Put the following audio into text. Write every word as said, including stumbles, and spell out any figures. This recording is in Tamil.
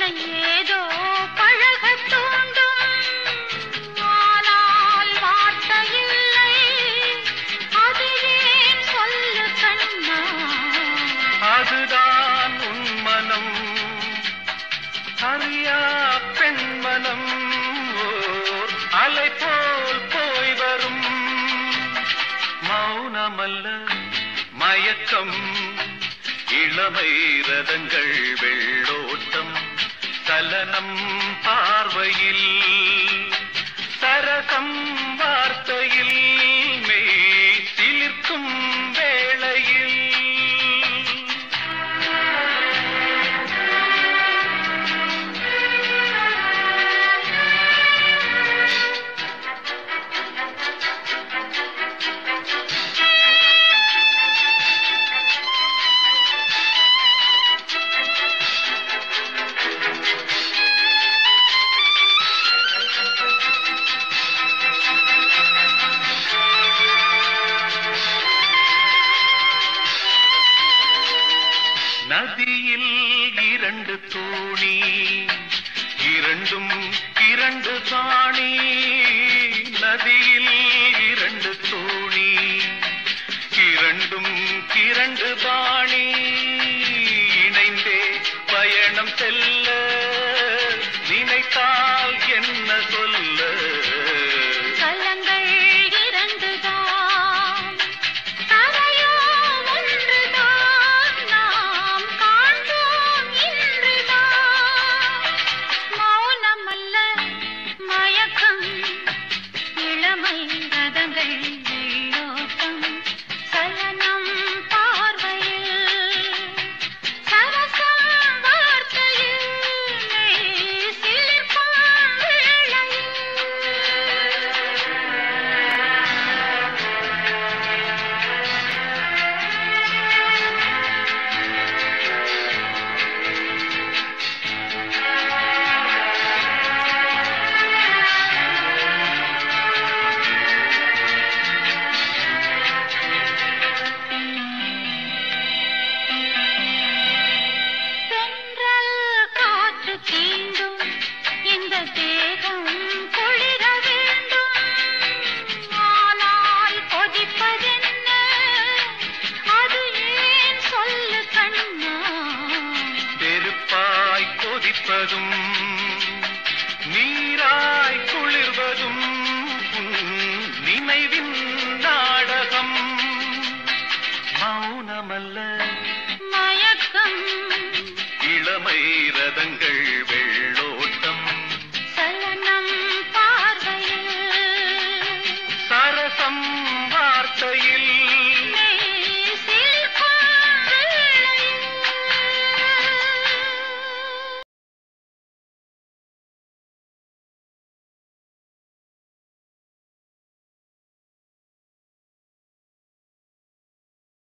ஏதோ பழக தூண்டும், ஆனால் வார்த்தை இல்லை, அது ஏன் சொல்லு கண்ணா? அதுதான் உன் மனம், அறியா பெண்மனம், ஓர் அலை போல் போய் வரும். மௌனமல்ல மயக்கம், இளமை ரதங்கள் வெள்ளோட்டம், சலனம் பார்வையில், சரசம் வார்த்தையில், மெய் சிலிர்க்கும் வேளையில். நதியில் இரண்டு தோணி, இரண்டும் இரண்டு பாணி. நதியில் இரண்டு தோணி, இரண்டும் இரண்டு பாணி. இணைந்தே பயணம் செல்ல நினைத்தால் என்ன சொல்ல? கலங்கள் இரண்டுதான், கரையோ ஒன்றுதான், நாம் காண்போம் இன்றுதான். மௌனமல்ல மயக்கம், இளமை ரதங்கள் வெள்ளோட்டம், சலனம் பார்வையில், சரசம் வார்த்தையில், மெய் சிலிர்க்கும் வேளையில். தென்றல் காற்று தீண்டும், இந்த தேகம் குளிர வேண்டும், ஆனால் கொதிப்பதென்ன? அது ஏன் சொல்லு கண்ணா? நெருப்பாய் கொதிப்பதும் நீராய் குளிர்வதும் உன் நினைவின் நாடகம். மௌனமல்ல மயக்கம், இளமை ரதங்கள்